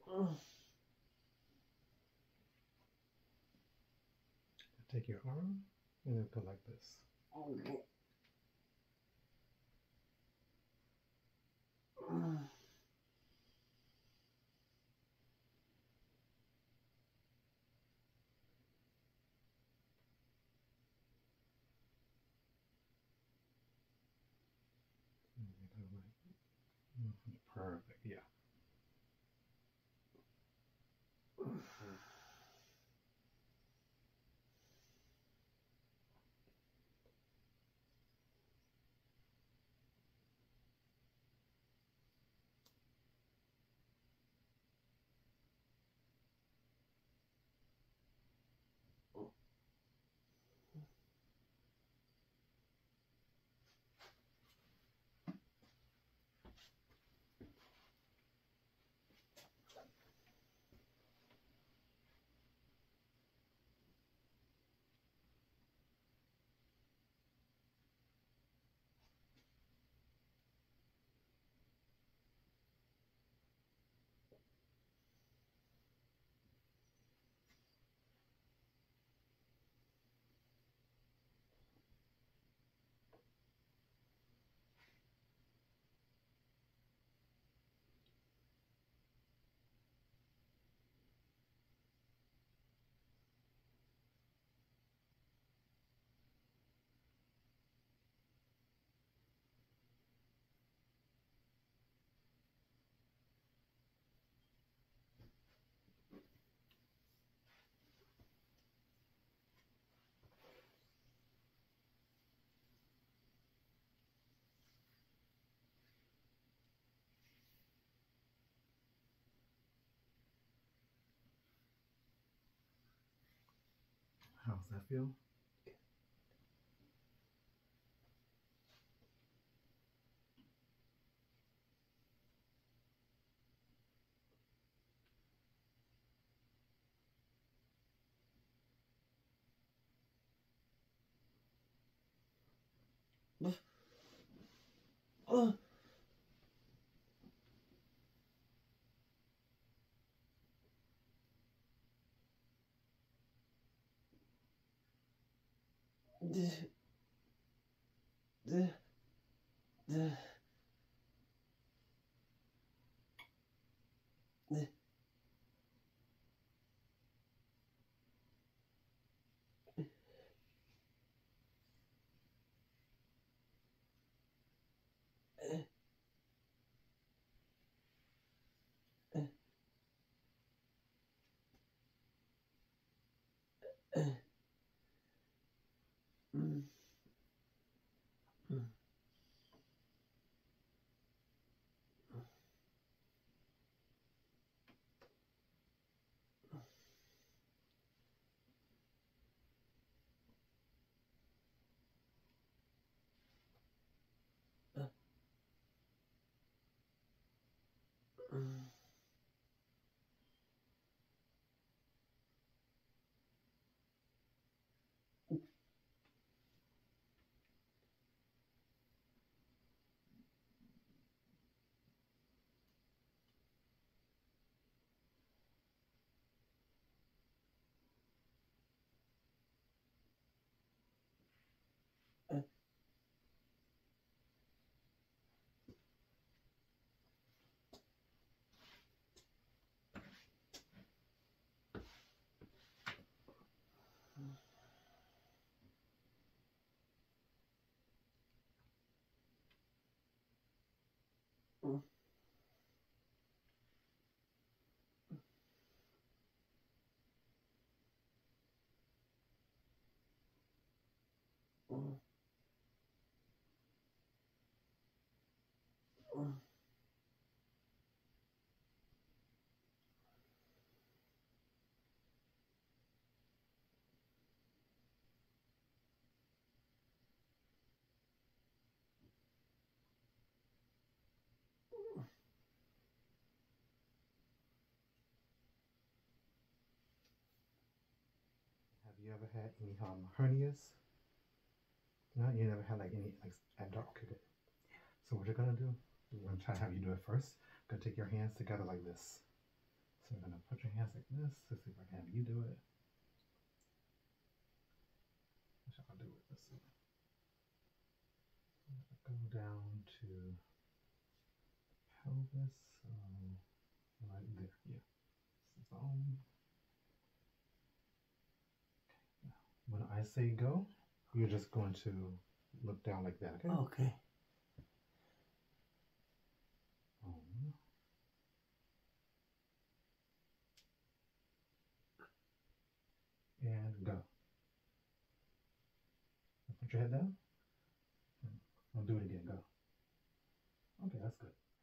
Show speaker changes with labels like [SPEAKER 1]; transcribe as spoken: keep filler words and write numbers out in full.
[SPEAKER 1] Take your arm and then go like this.
[SPEAKER 2] Okay.
[SPEAKER 1] Perfect, yeah. How's that feel?
[SPEAKER 2] Uh. The, the, the, the. Mm. Mm. Mm. Mm. Mm. Mm.
[SPEAKER 1] Have you ever had any um, hernias? No, you never had like any like abdominal. Okay, good. So what you're gonna do? I'm gonna try to have you do it first. Gonna take your hands together like this. So you're gonna put your hands like this. Let's see if I can have you do it. What shall I do it? Let's see. Go down to pelvis. Um, right there. Yeah. Zone. Now, when I say go, you're just going to look down like that. Okay.
[SPEAKER 2] Okay.
[SPEAKER 1] Um, and go. Put your head down. I'll do it again. Go. Okay, that's good.